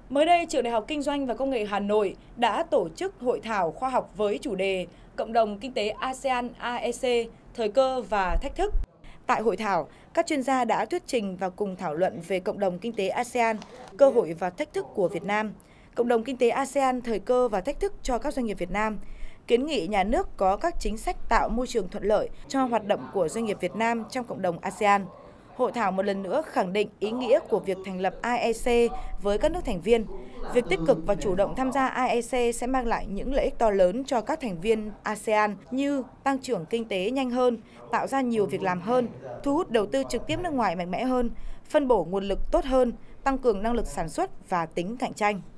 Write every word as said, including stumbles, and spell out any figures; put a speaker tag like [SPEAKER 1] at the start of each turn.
[SPEAKER 1] Mới đây, Trường Đại học Kinh doanh và Công nghệ Hà Nội đã tổ chức hội thảo khoa học với chủ đề Cộng đồng Kinh tế a sê an a e xê, thời cơ và thách thức. Tại hội thảo, các chuyên gia đã thuyết trình và cùng thảo luận về cộng đồng kinh tế a sê an, cơ hội và thách thức của Việt Nam, cộng đồng kinh tế a sê an, thời cơ và thách thức cho các doanh nghiệp Việt Nam, kiến nghị nhà nước có các chính sách tạo môi trường thuận lợi cho hoạt động của doanh nghiệp Việt Nam trong cộng đồng a sê an. Hội thảo một lần nữa khẳng định ý nghĩa của việc thành lập a e xê với các nước thành viên. Việc tích cực và chủ động tham gia a e xê sẽ mang lại những lợi ích to lớn cho các thành viên a sê an như tăng trưởng kinh tế nhanh hơn, tạo ra nhiều việc làm hơn, thu hút đầu tư trực tiếp nước ngoài mạnh mẽ hơn, phân bổ nguồn lực tốt hơn, tăng cường năng lực sản xuất và tính cạnh tranh.